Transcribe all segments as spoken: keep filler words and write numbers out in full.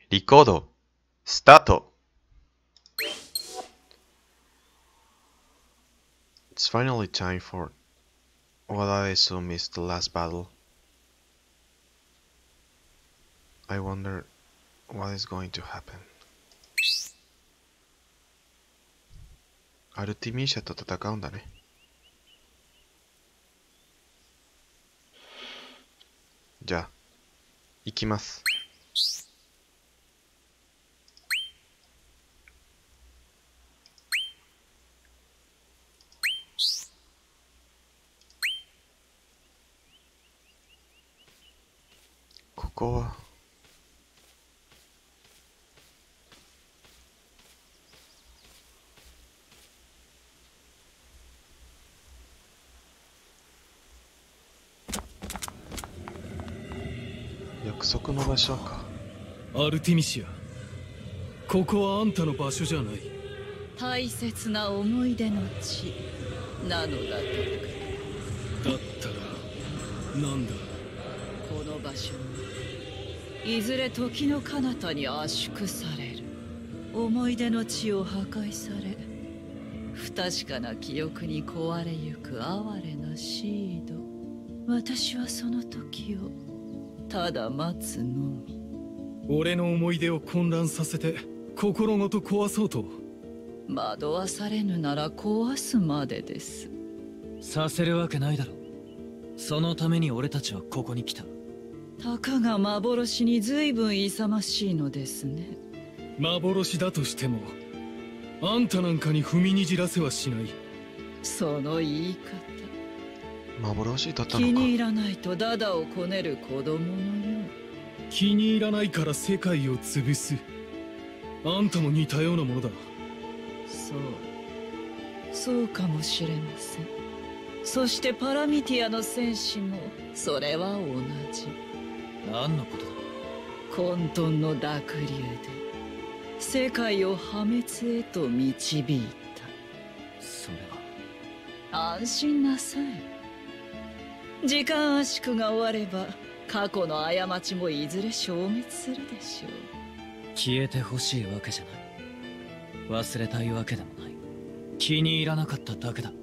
リコード、スタート It's finally time for what I assume is the last battle. I wonder what is going to happen. アルティミーシャと戦うんだね。じゃあ、行きます。ここは約束の場所か。 アルティミシア、ここはあんたの場所じゃない。 大切な思い出の地なのだとか。 だったらなんだ。 この場所にいずれ時の彼方に圧縮される。思い出の地を破壊され、不確かな記憶に壊れゆく哀れなシード。私はその時をただ待つのみ。 俺の思い出を混乱させて心ごと壊そうと。 惑わされぬなら壊すまでです。 させるわけないだろ。そのために俺たちはここに来た。 たかが幻に随分勇ましいのですね。 幻だとしてもあんたなんかに踏みにじらせはしない。 その言い方、 幻だったのか。 気に入らないとダダをこねる子供のよう。 気に入らないから世界を潰す。あんたも似たようなものだ。 そうそうかもしれません。そしてパラミティアの戦士もそれは同じ。 何のことだ。 混沌の濁流で世界を破滅へと導いた。 それは安心なさい。時間圧縮が終われば過去の過ちもいずれ消滅するでしょう。 消えてほしいわけじゃない。忘れたいわけでもない。気に入らなかっただけだ。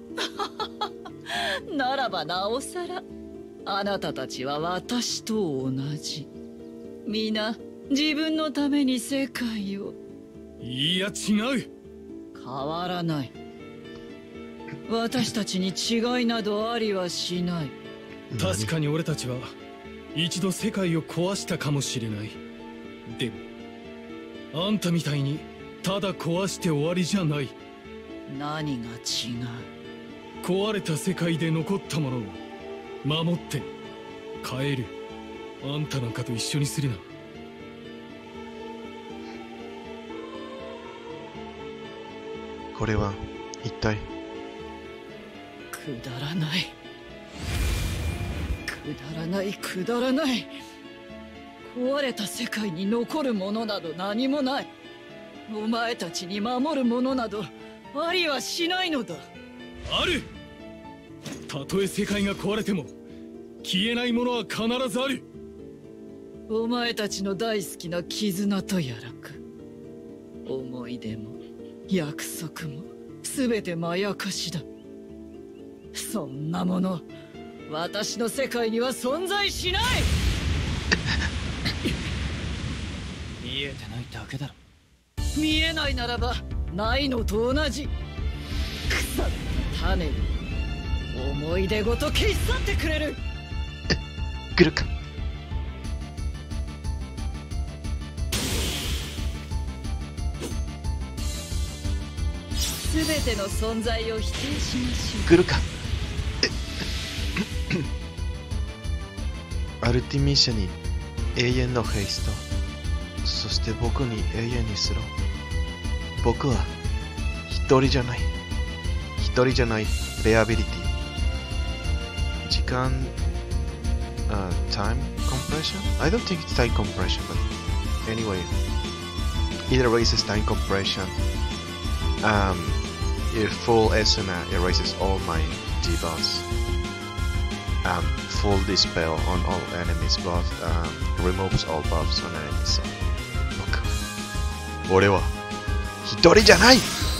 ならばなおさら、あなたたちは私と同じ。皆自分のために世界を。 いや違う。 変わらない。私たちに違いなどありはしない。 確かに俺たちは一度世界を壊したかもしれない。でもあんたみたいにただ壊して終わりじゃない。 何が違う。 壊れた世界で残ったものを守って変える。あんたなんかと一緒にするな。 これは一体。 くだらない、くだらない、くだらない。壊れた世界に残るものなど何もない。お前たちに守るものなどありはしないのだ。 ある。たとえ世界が壊れても消えないものは必ずある。 お前たちの大好きな絆とやらか。思い出も約束も全てまやかしだ。そんなもの私の世界には存在しない。 見えてないだけだろ。 見えないならばないのと同じ。腐った種に思い出ごと消し去ってくれる。 来るか。 全ての存在を否定しましょう。 来るか。アルティミーシャに永遠のヘイスト、そして僕に永遠にスロー。僕は一人じゃない。一人じゃない。レアビリティ。時間、uh, time compression? I don't think it's time compression, but anyway, it erases time compression. Um, if full Esuna erases all my debuffs. Um, full dispel on all enemies buff, um, removes all buffs on enemies. So 俺は一人じゃない。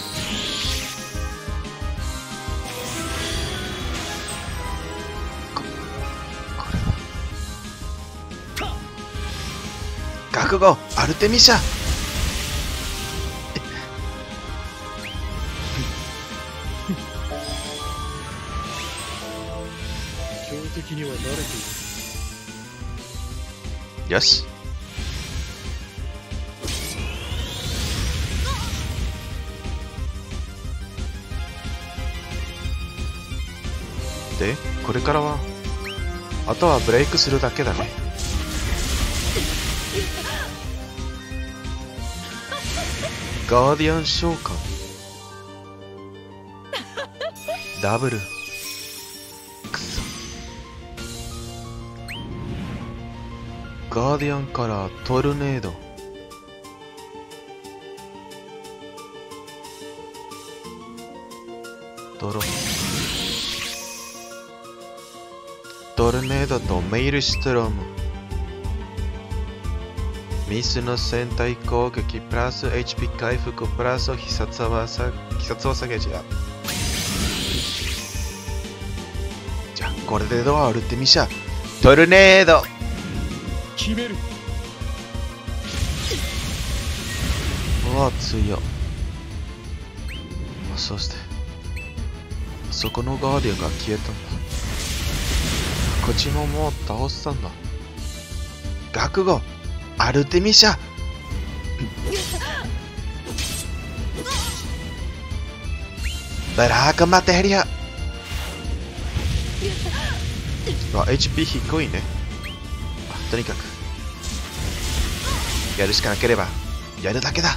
こ、これは覚悟アルテミシャ。 強敵には慣れている。 よし。で、これからはあとはブレイクするだけだね。ガーディアン召喚ダブル。くそ。ガーディアンからトルネード。ドロトルネードとメイルシュトロム。ミスの戦隊攻撃プラス エイチピー 回復プラス必殺はさ必殺を下げちゃう。じゃあこれでドアを打ってみしゃ。トルネード決める。 うわ強っ。そしてそこのガーディアンが消えたんだ。こっちももう倒したんだ。覚悟アルテミシャ。ブラックマテリア。あ エイチピー 低いね。あとにかくやるしかなければやるだけだ。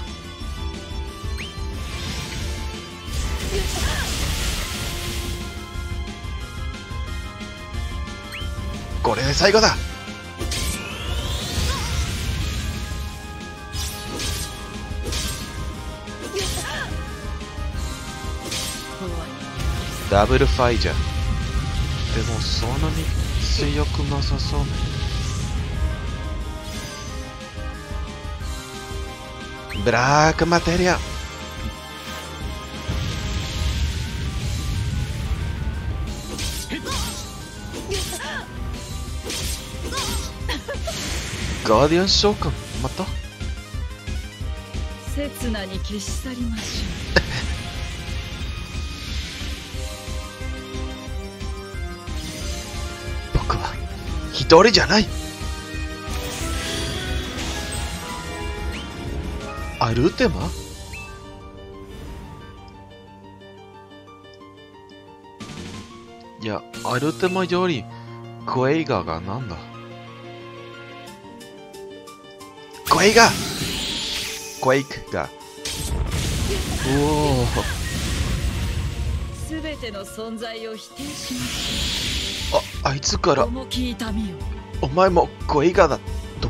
これで最後だ。ダブルファイじゃ。でもそんなに強くなさそうね。ブラックマテリア。ガーディアン召喚また。 刹那に消し去りましょう。僕は一人じゃない。アルテマ？いや、アルテマよりクエイガーがなんだ。クエイガークエイクが。おお。 すべての存在を否定しましょう。 あ、あいつから重き痛みを。 お前もクエイガーだと。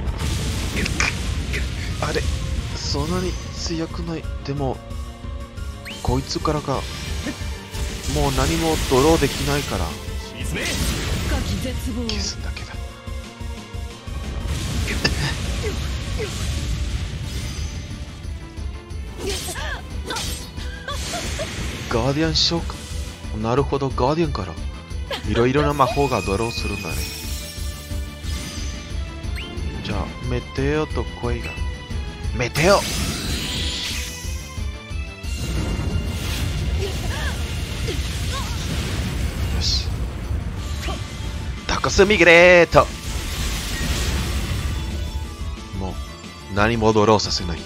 あれ、そんなに強くない。でもこいつからがもう何もドローできないから深き絶望を消すんだけど。ガーディアン召喚。なるほど、ガーディアンからいろいろな魔法がドローするんだね。じゃあメテオと声が。メテオ。よし、タコスミグレート。もう何もドローさせない。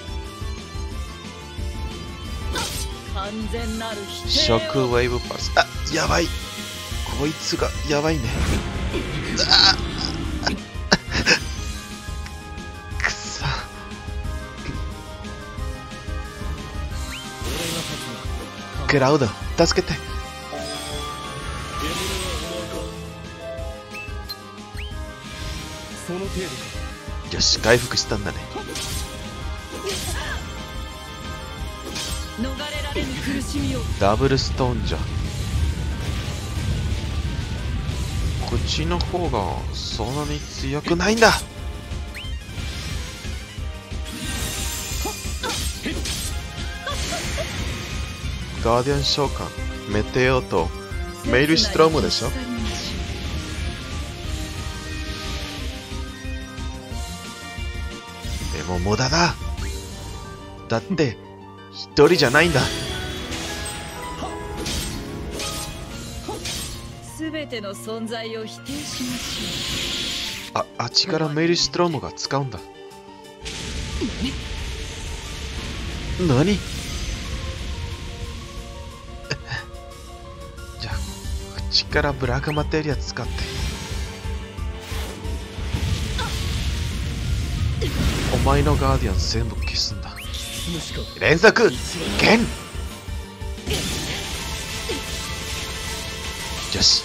完全なる否定を。 ショックウェーブパス。あ、やばい。こいつがやばいね。あくそ。クラウド助けて。 その程度か。 よし、回復したんだね。 逃れられぬ苦しみを。 ダブルストーンじゃ。こっちの方がそんなに強くないんだ。 ガーディアン召喚、メテオとメイルストロームでしょ。でも無駄だ。だって一人じゃないんだ。 すべての存在を否定しましあ、あっちからメイルストロームが使うんだ。何？じゃあ、こっちからブラックマテリア使って。お前のガーディアン全部消すんだ。連続剣。よし。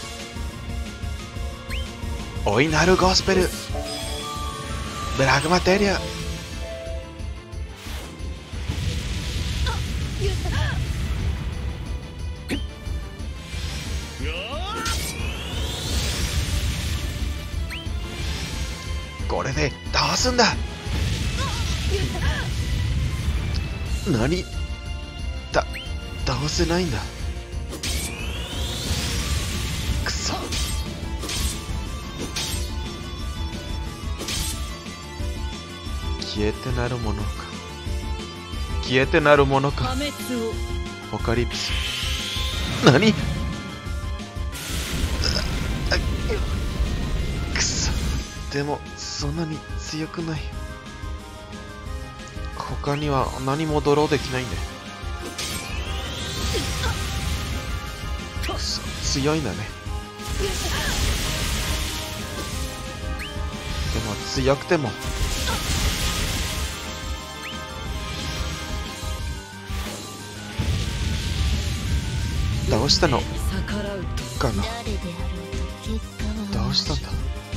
おいなるゴスペル。ブラックマテリア。これで倒すんだ。何？だ、倒せないんだ。くそ。消えてなるものか。消えてなるものか。ポカリプス。何？くそ。でもそんなに強くない。他には何もドローできないんで。くそ、強いんだね。でも強くても倒したのかな。倒したんだ。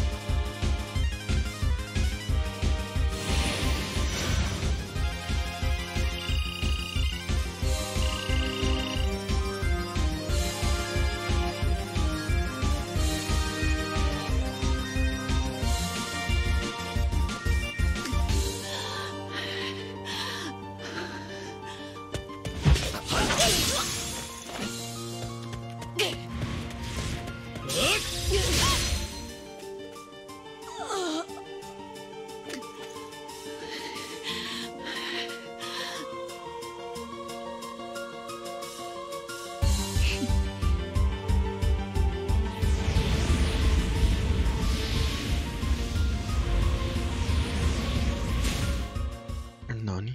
何？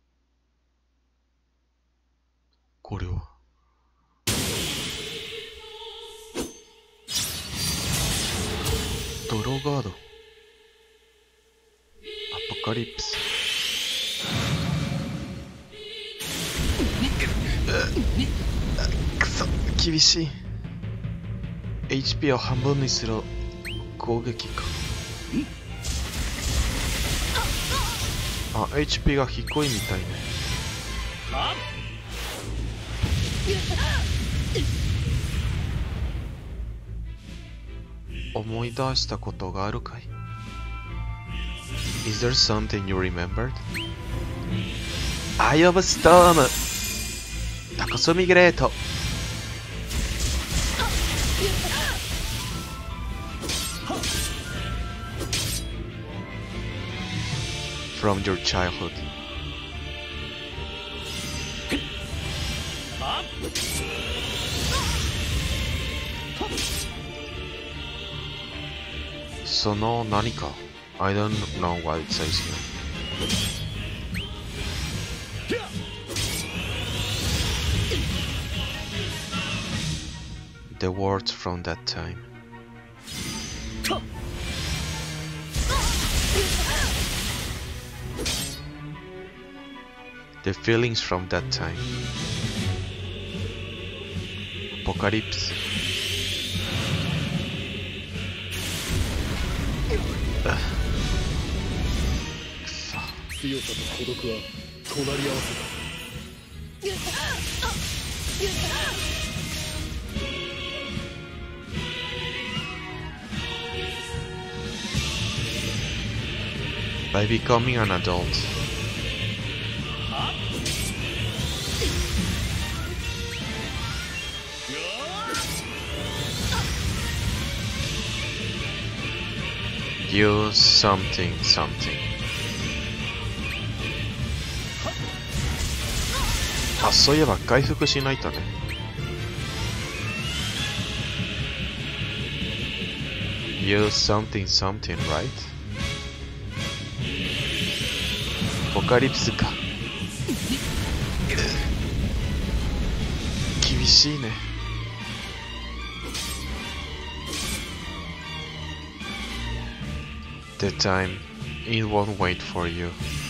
これはドローガード、アポカリプス。くそ、厳しい。 エイチピー を半分にする攻撃か。あ、エイチピー が低いみたいね。思い出したことがあるかい？ Is there something you remembered? Eye of a Storm! タコスミグレート。From your childhood. So no, 何か I don't know what it says here. The words from that time. The feelings from that time. Apocalypse. Uh. 強さと孤独は隣り合わせだ。 By becoming an adult, You something something. あ、そういえば回復しないとね。You something something, right? ポカリプスか。厳しいね。The time, it won't wait for you.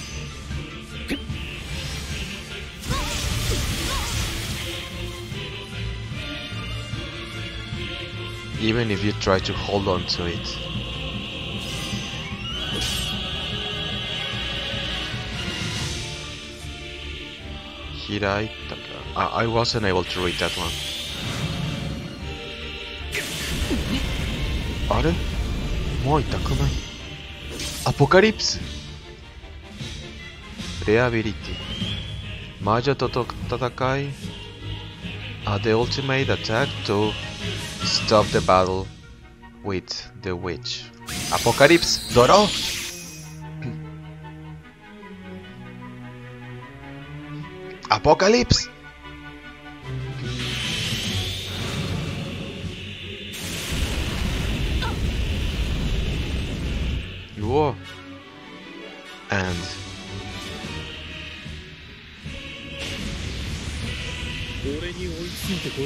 Even if you try to hold on to it. Hirai Taka. I, I wasn't able to read that one. あれ？もう痛くない？アポカリプス。レアビリティ。魔女とと戦い。Uh, the ultimate attack to stop the battle with the witch. Apocalypse! Doro! Apocalypse! Whoa. And... 俺に追いついてこい。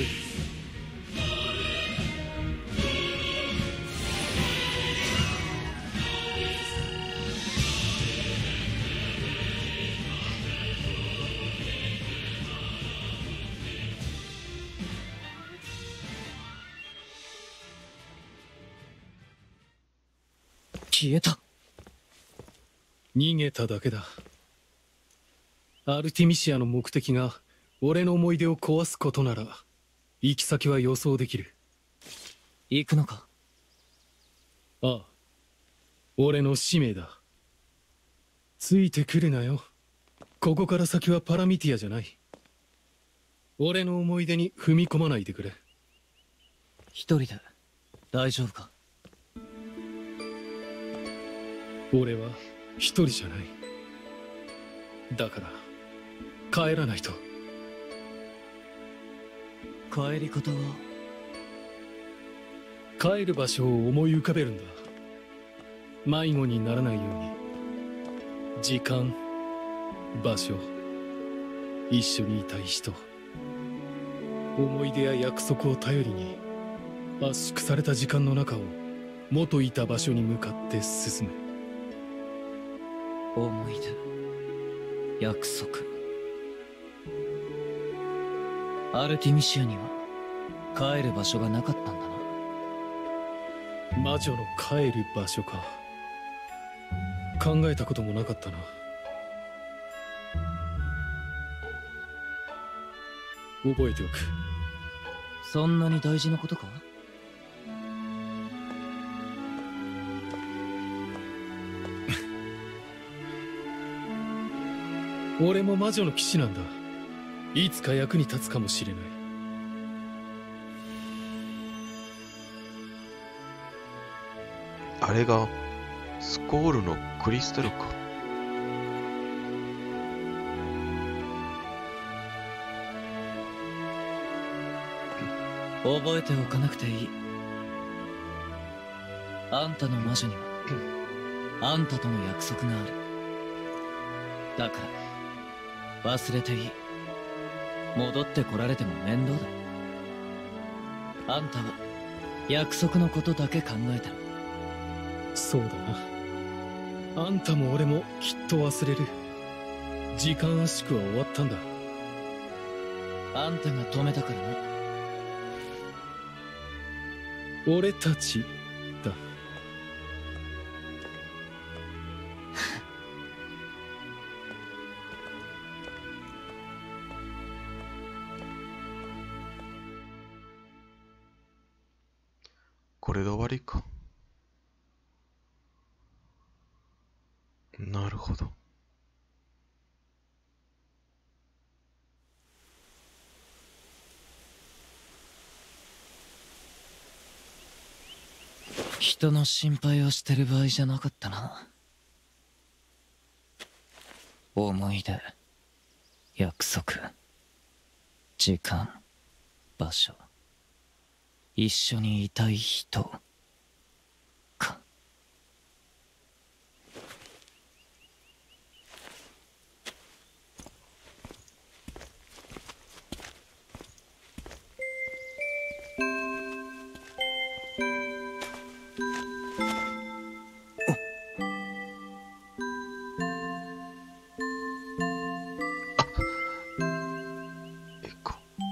消えた。 逃げただけだ。アルティミシアの目的が俺の思い出を壊すことなら行き先は予想できる。 行くのか？ ああ、俺の使命だ。ついてくるなよ。ここから先はパラミティアじゃない。俺の思い出に踏み込まないでくれ。 一人で大丈夫か？ 俺は一人じゃない。だから帰らないと。 帰り方は？ 帰る場所を思い浮かべるんだ。迷子にならないように。時間、場所、一緒にいたい人、思い出や約束を頼りに圧縮された時間の中を元いた場所に向かって進む。 思い出、約束。アルティミシアには帰る場所がなかったんだな。 魔女の帰る場所か。考えたこともなかったな。覚えておく。 そんなに大事なことか？ 俺も魔女の騎士なんだ。いつか役に立つかもしれない。 あれがスコールのクリスタルか。 覚えておかなくていい。あんたの魔女にはあんたとの約束がある。だから忘れていい。戻ってこられても面倒だ。あんたは約束のことだけ考えてる。 そうだな。あんたも俺もきっと忘れる。時間圧縮は終わったんだ。 あんたが止めたからな。 俺たちだ。 これで終わりか。なるほど。 人の心配をしてる場合じゃなかったな。思い出、約束、時間、場所、一緒にいたい人か。 エコ。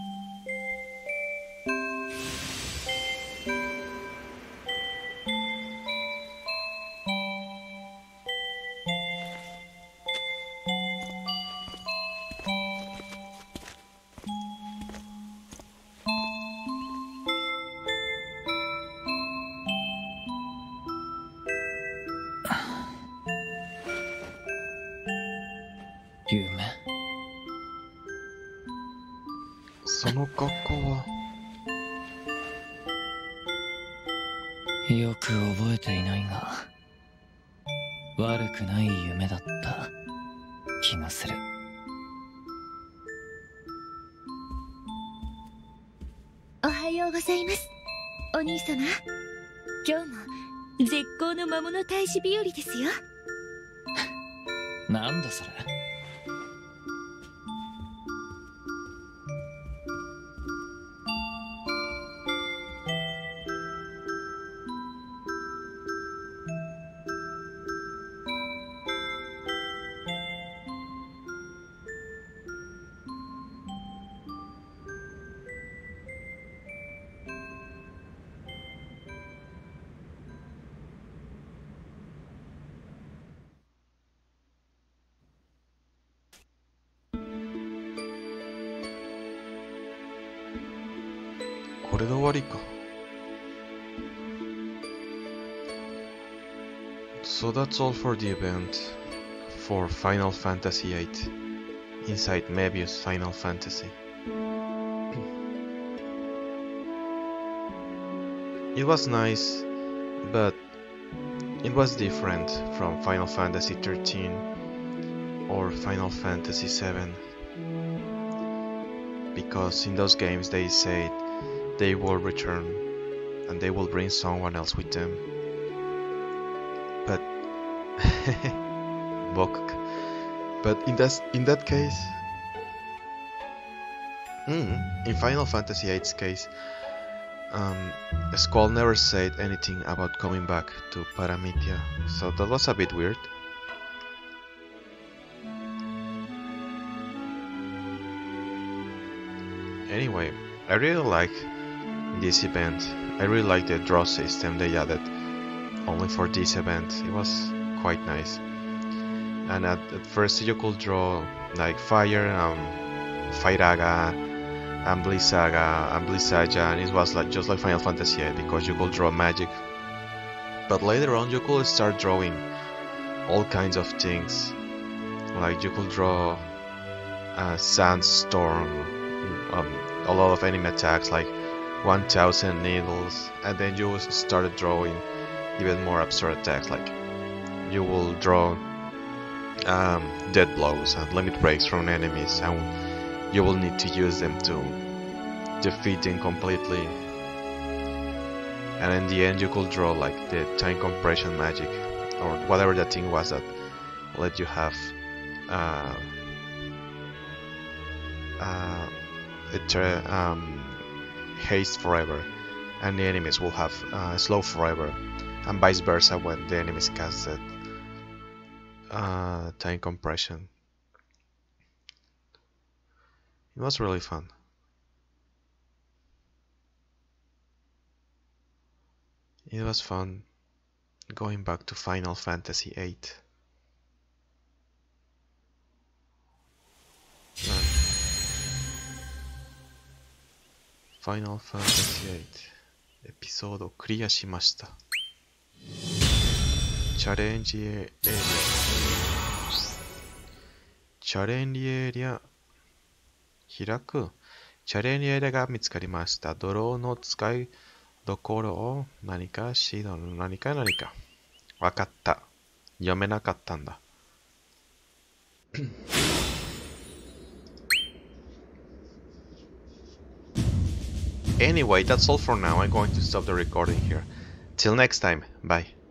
夢。 その格好は。 よく覚えていないが、悪くない夢だった気がする。 おはようございます、お兄様。今日も絶好の魔物退治日和ですよ。 なんだそれ。 これで終わりか。So that's all for the event for Final Fantasy eight inside Mebius Final Fantasy. It was nice, but it was different from Final Fantasy thirteen or Final Fantasy seven, because in those games they said they will return and they will bring someone else with them. But Bokuk. But in that in that case, mm, in Final Fantasy eight's case, um, Squall never said anything about coming back to Paramithia, so that was a bit weird. Anyway, I really like this event. I really like the draw system they added only for this event. It was quite nice. And at, at first you could draw like Fire, um, Firaga, and Blizzaga, and Blizzaja, and it was like just like Final Fantasy eight because you could draw magic. But later on you could start drawing all kinds of things. Like you could draw a sandstorm, um, a lot of enemy attacks like one thousand needles, and then you started drawing even more absurd attacks, like you will draw um, dead blows and limit breaks from enemies, and you will need to use them to defeat them completely. And in the end you could draw like the time compression magic, or whatever that thing was that let you have uh, uh, it, um, haste forever, and the enemies will have uh, slow forever, and vice versa when the enemies casted uh, time compression. It was really fun. It was fun going back to Final Fantasy eight. Final Fantasy eight エピソードクリアしました。チャレンジエリアチャレンジエリア開くチャレンジエリアが見つかりました。ドローの使いどころを何かしどの何か何か。わかった。読めなかったんだ。Anyway, that's all for now. I'm going to stop the recording here. Till next time. Bye.